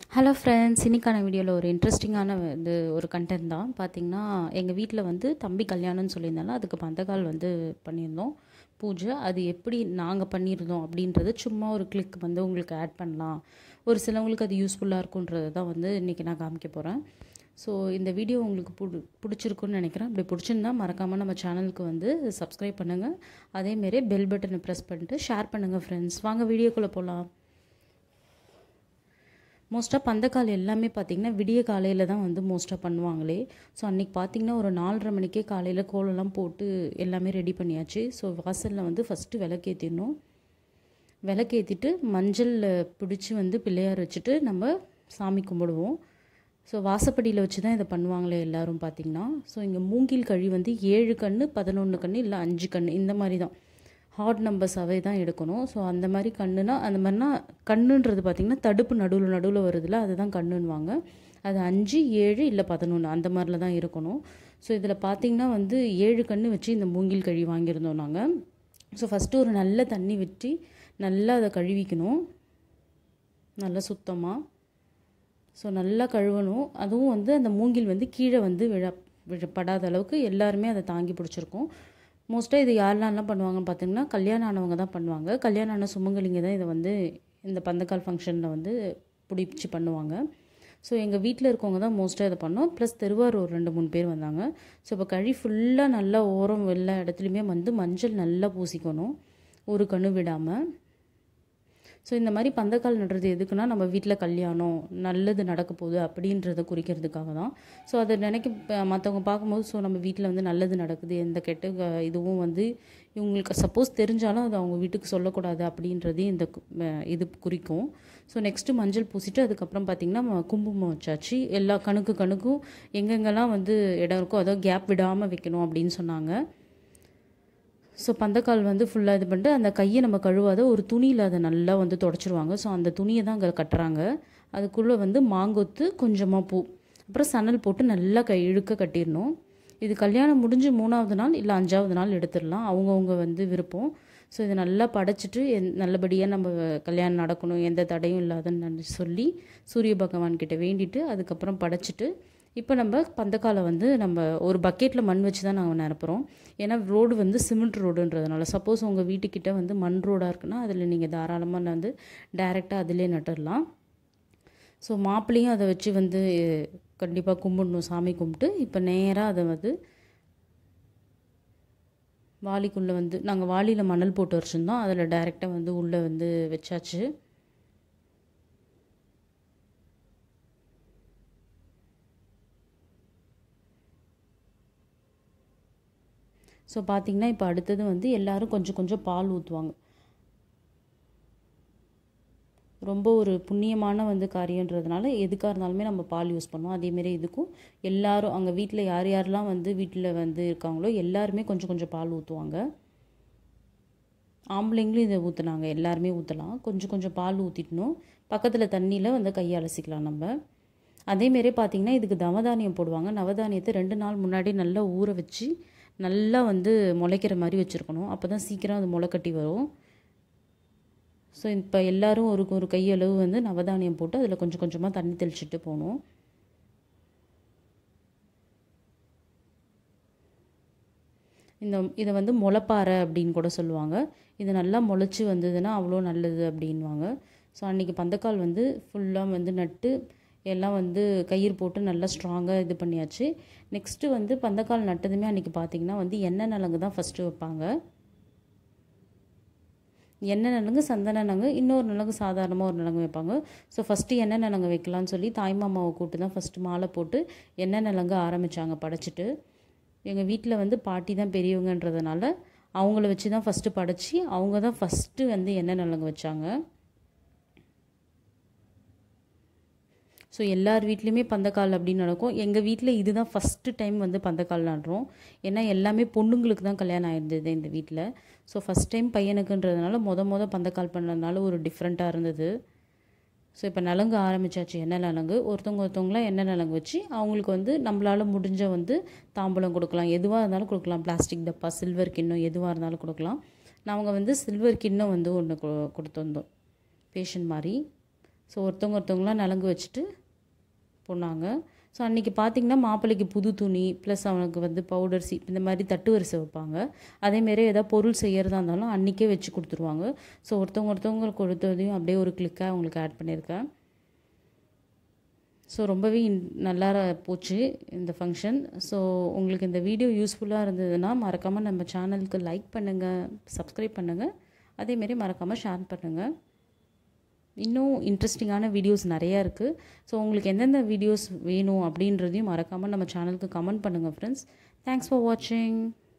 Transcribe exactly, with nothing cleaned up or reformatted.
Hello friends, இன்றைக்கான வீடியோவில் ஒரு இன்ட்ரெஸ்டிங்கான இது ஒரு கண்டென்ட் தான். பார்த்திங்கன்னா, எங்கள் வீட்டில் வந்து தம்பி கல்யாணம்னு சொல்லியிருந்தாலும் அதுக்கு பந்தக்கால் வந்து பண்ணியிருந்தோம் பூஜை. அது எப்படி நாங்கள் பண்ணியிருந்தோம் அப்படின்றது சும்மா ஒரு கிளிக் வந்து உங்களுக்கு ஆட் பண்ணலாம், ஒரு சிலவங்களுக்கு அது யூஸ்ஃபுல்லாக இருக்குன்றது தான் வந்து இன்றைக்கி நான் காமிக்க போகிறேன். ஸோ இந்த வீடியோ உங்களுக்கு பிடி பிடிச்சிருக்குன்னு நினைக்கிறேன். அப்படி பிடிச்சிருந்தா மறக்காமல் நம்ம சேனலுக்கு வந்து சப்ஸ்கிரைப் பண்ணுங்கள். அதேமாரி பெல் பட்டனை ப்ரெஸ் பண்ணிட்டு ஷேர் பண்ணுங்கள் ஃப்ரெண்ட்ஸ். வாங்க வீடியோக்குள்ளே போகலாம். மோஸ்ட்டாக பந்தக்கால் எல்லாமே பார்த்திங்கன்னா விடிய காலையில் தான் வந்து மோஸ்ட்டாக பண்ணுவாங்களே. ஸோ அன்றைக்கி பார்த்திங்கன்னா ஒரு நாலரை மணிக்கே காலையில் கோலம்லாம் போட்டு எல்லாமே ரெடி பண்ணியாச்சு. ஸோ வாசலில் வந்து ஃபஸ்ட்டு விளக்கேற்றிடணும். விளக்கேற்றிட்டு மஞ்சள் பிடிச்சி வந்து பிள்ளையார் வச்சுட்டு நம்ம சாமி கும்பிடுவோம். ஸோ வாசப்படியில் வச்சு தான் இதை பண்ணுவாங்களே எல்லோரும் பார்த்திங்கன்னா. ஸோ இங்கே மூங்கில் கழி வந்து ஏழு கன்று பதினொன்று கன்று இல்லை அஞ்சு கன்று இந்த மாதிரி தான் ஹார்ட் நம்பர்ஸாகவே தான் எடுக்கணும். ஸோ அந்த மாதிரி கண்ணுனா அந்த மாதிரினா கண்ணுன்றது பார்த்திங்கன்னா தடுப்பு நடுவில் நடுவில் வருதுல்ல, அதுதான் கண்ணுன்னுவாங்க. அது அஞ்சு ஏழு இல்லை பதினொன்று அந்த மாதிரில தான் இருக்கணும். ஸோ இதில் பார்த்திங்கன்னா வந்து ஏழு கன்று வச்சு இந்த மூங்கில் கழி வாங்கியிருந்தோம் நாங்கள். ஸோ ஃபஸ்ட்டு ஒரு நல்ல தண்ணி வச்சு நல்லா அதை கழுவிக்கணும், நல்லா சுத்தமாக. ஸோ நல்லா கழுவணும். அதுவும் வந்து அந்த மூங்கில் வந்து கீழே வந்து விழ விழப்படாத அளவுக்கு எல்லாருமே அதை தாங்கி பிடிச்சிருக்கோம். மோஸ்ட்டாக இது யாரெல்லாம் பண்ணுவாங்கன்னு பார்த்திங்கன்னா கல்யாணம் ஆனவங்க தான் பண்ணுவாங்க. கல்யாணம் ஆன சுமங்கலிங்க தான் இதை வந்து இந்த பந்தக்கால் ஃபங்க்ஷனில் வந்து பிடிச்சி பண்ணுவாங்க. ஸோ எங்கள் வீட்டில் இருக்கவங்க தான் மோஸ்ட்டாக இதை பண்ணோம். ப்ளஸ் தெருவார் ஒரு ரெண்டு மூணு பேர் வந்தாங்க. ஸோ இப்போ கழி ஃபுல்லாக நல்லா ஓரம் எல்லா இடத்துலையுமே வந்து மஞ்சள் நல்லா பூசிக்கணும், ஒரு கண்ணு விடாமல். ஸோ இந்த மாதிரி பந்தக்கால் நடுறது எதுக்குன்னா நம்ம வீட்டில் கல்யாணம் நல்லது நடக்க போகுது அப்படின்றத குறிக்கிறதுக்காக தான். ஸோ அதை நினைக்க மற்றவங்க பார்க்கும்போது ஸோ நம்ம வீட்டில் வந்து நல்லது நடக்குது, எந்த கெட்ட இதுவும் வந்து இவங்களுக்கு சப்போஸ் தெரிஞ்சாலும் அது அவங்க வீட்டுக்கு சொல்லக்கூடாது அப்படின்றதையும் இந்த இது குறிக்கும். ஸோ நெக்ஸ்ட்டு மஞ்சள் பூசிட்டு அதுக்கப்புறம் பார்த்திங்கன்னா குங்குமம் வச்சாச்சு. எல்லா கணுக்கு கணுக்கும் எங்கெங்கெல்லாம் வந்து இடம் இருக்கோ அதை கேப் விடாமல் வைக்கணும் அப்படின்னு சொன்னாங்க. ஸோ பந்தக்கால் வந்து ஃபுல்லாக இது பண்ணிட்டு அந்த கையை நம்ம கழுவாத ஒரு துணியில் அதை நல்லா வந்து தொடச்சிருவாங்க. ஸோ அந்த துணியை தான் அங்கே கட்டுறாங்க. அதுக்குள்ளே வந்து மாங்கொத்து கொஞ்சமாக பூ அப்புறம் சணல் போட்டு நல்லா கை இழுக்க கட்டிடணும். இது கல்யாணம் முடிஞ்சு மூணாவது நாள் இல்லை அஞ்சாவது நாள் எடுத்துடலாம், அவங்கவுங்க வந்து விருப்பம். ஸோ இதை நல்லா படைச்சிட்டு என் நல்லபடியாக நம்ம கல்யாணம் நடக்கணும், எந்த தடையும் இல்லாதன்னு சொல்லி சூரிய பகவான்கிட்ட வேண்டிட்டு அதுக்கப்புறம் படைச்சிட்டு இப்போ நம்ம பந்தக்காலை வந்து நம்ம ஒரு பக்கெட்டில் மண் வச்சு தான் நாங்கள் நிரப்புகிறோம். ஏன்னா ரோடு வந்து சிமெண்ட் ரோடுன்றதுனால. சப்போஸ் உங்கள் வீட்டுக்கிட்ட வந்து மண் ரோடாக இருக்குன்னா அதில் நீங்கள் தாராளமாக வந்து டைரெக்டாக அதிலே நட்டுடலாம். ஸோ மாப்பிள்ளையும் அதை வச்சு வந்து கண்டிப்பாக கும்பிடணும், சாமி கும்பிட்டு. இப்போ நேராக அதை வந்து வாளிக்குள்ளே வந்து நாங்கள் வாளியில் மணல் போட்டு வச்சுருந்தோம், அதில் டைரெக்டாக வந்து உள்ளே வந்து வச்சாச்சு. ஸோ பார்த்திங்கன்னா இப்போ அடுத்தது வந்து எல்லோரும் கொஞ்சம் கொஞ்சம் பால் ஊற்றுவாங்க. ரொம்ப ஒரு புண்ணியமான வந்து காரியன்றதுனால எதுக்காக இருந்தாலுமே நம்ம பால் யூஸ் பண்ணுவோம். அதேமாரி இதுக்கும் எல்லோரும் அங்கே வீட்டில் யார் யாரெல்லாம் வந்து வீட்டில் வந்து இருக்காங்களோ எல்லாருமே கொஞ்சம் கொஞ்சம் பால் ஊற்றுவாங்க. ஆம்பளைங்களும் இதை ஊற்றுனாங்க, எல்லாருமே ஊற்றலாம். கொஞ்சம் கொஞ்சம் பால் ஊற்றிட்டணும். பக்கத்தில் தண்ணியில் வந்து கையை அலசிக்கலாம் நம்ம. அதேமாரி பார்த்திங்கன்னா இதுக்கு நவதானியம் போடுவாங்க. நவதானியத்தை ரெண்டு நாள் முன்னாடி நல்லா ஊற வச்சு நல்லா வந்து முளைக்கிற மாதிரி வச்சுருக்கணும், அப்போ தான் சீக்கிரம் அது முளைக்கட்டி வரும். ஸோ இப்போ எல்லோரும் ஒரு ஒரு கையளவு வந்து நவதானியம் போட்டு அதில் கொஞ்சம் கொஞ்சமாக தண்ணி தெளிச்சுட்டு போகணும். இந்த இதை வந்து முளைப்பாறை அப்படின்னு கூட சொல்லுவாங்க. இது நல்லா முளைச்சி வந்ததுன்னா அவ்வளோ நல்லது அப்படின்வாங்க. ஸோ அன்றைக்கி பந்தக்கால் வந்து ஃபுல்லாக வந்து நட்டு எல்லாம் வந்து கயிறு போட்டு நல்லா ஸ்ட்ராங்காக இது பண்ணியாச்சு. நெக்ஸ்ட்டு வந்து பந்தக்கால் நட்டதுமே அன்றைக்கி பார்த்திங்கன்னா வந்து எண்ணெய் நலங்கு தான் ஃபஸ்ட்டு வைப்பாங்க. எண்ணெய் நலங்கு, சந்தன நலங்கு, இன்னொரு நலங்கு சாதாரணமாக ஒரு நலங்கு வைப்பாங்க. ஸோ ஃபஸ்ட்டு எண்ணெய் நலங்கு வைக்கலான்னு சொல்லி தாய்மாமாவை கூப்பிட்டு தான் ஃபஸ்ட்டு மாலை போட்டு எண்ணெய் நலங்கு ஆரம்பித்தாங்க படைச்சிட்டு. எங்கள் வீட்டில் வந்து பாட்டி தான் பெரியவங்கன்றதுனால அவங்கள வச்சு தான் ஃபஸ்ட்டு படைச்சி அவங்க தான் ஃபஸ்ட்டு வந்து எண்ணெய் நலங்கு வச்சாங்க. ஸோ எல்லார் வீட்லேயுமே பந்தக்கால் அப்படின்னு நடக்கும். எங்கள் வீட்டில் இதுதான் ஃபஸ்ட்டு டைம் வந்து பந்தக்கால் நடுறோம். ஏன்னா எல்லாமே பொண்ணுங்களுக்கு தான் கல்யாணம் ஆயிருந்தது இந்த வீட்டில். ஸோ ஃபஸ்ட் டைம் பையனுக்குன்றதுனால மொத மொதல் பந்தக்கால் பண்ணுறதுனால ஒரு டிஃப்ரெண்ட்டாக இருந்தது. ஸோ இப்போ நலங்கு ஆரம்பித்தாச்சு, எண்ணெய் நலங்கு. ஒருத்தவங்க ஒருத்தவங்களாம் எண்ணெய் நலங்கு வச்சு அவங்களுக்கு வந்து நம்மளால் முடிஞ்ச வந்து தாம்பூலம் கொடுக்கலாம், எதுவாக இருந்தாலும் கொடுக்கலாம். பிளாஸ்டிக் டப்பா, சில்வர் கிண்ணம் எதுவாக இருந்தாலும் கொடுக்கலாம். நாங்கள் வந்து சில்வர் கிண்ணம் வந்து ஒன்று கொ கொடுத்துருந்தோம் பேஷன் மாதிரி. ஸோ ஒருத்தவங்க ஒருத்தவங்களாம் நலங்கு வச்சுட்டு போனாங்க. ஸோ அன்றைக்கி பார்த்திங்கன்னா மாப்பிள்ளைக்கு புது துணி ப்ளஸ் அவனுக்கு வந்து பவுடர் சி இந்த மாதிரி தட்டு வரிசை வைப்பாங்க. அதேமாரி எதாவது பொருள் செய்கிறதா இருந்தாலும் அன்றைக்கே வச்சு கொடுத்துருவாங்க. ஸோ ஒருத்தவங்க ஒருத்தவங்களுக்கு கொடுத்ததையும் அப்படியே ஒரு கிளிக்காக அவங்களுக்கு ஆட் பண்ணியிருக்கேன். ஸோ ரொம்பவே நல்லா போச்சு இந்த ஃபங்க்ஷன். ஸோ உங்களுக்கு இந்த வீடியோ யூஸ்ஃபுல்லாக இருந்ததுன்னா மறக்காமல் நம்ம சேனலுக்கு லைக் பண்ணுங்கள், சப்ஸ்கிரைப் பண்ணுங்கள், அதேமாரி மறக்காமல் ஷேர் பண்ணுங்கள். இன்னும் இன்ட்ரெஸ்டிங்கான வீடியோஸ் நிறையா இருக்குது. ஸோ உங்களுக்கு எந்தெந்த வீடியோஸ் வேணும் அப்படின்றதையும் மறக்காமல் நம்ம சேனலுக்கு கமெண்ட் பண்ணுங்கள் ஃப்ரெண்ட்ஸ். தேங்க்ஸ் ஃபார் வாட்சிங்.